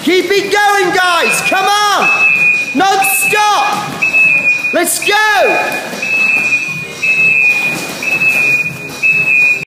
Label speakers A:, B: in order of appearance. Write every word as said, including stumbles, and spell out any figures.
A: Keep it going, guys. Come on. Non-stop. Let's go.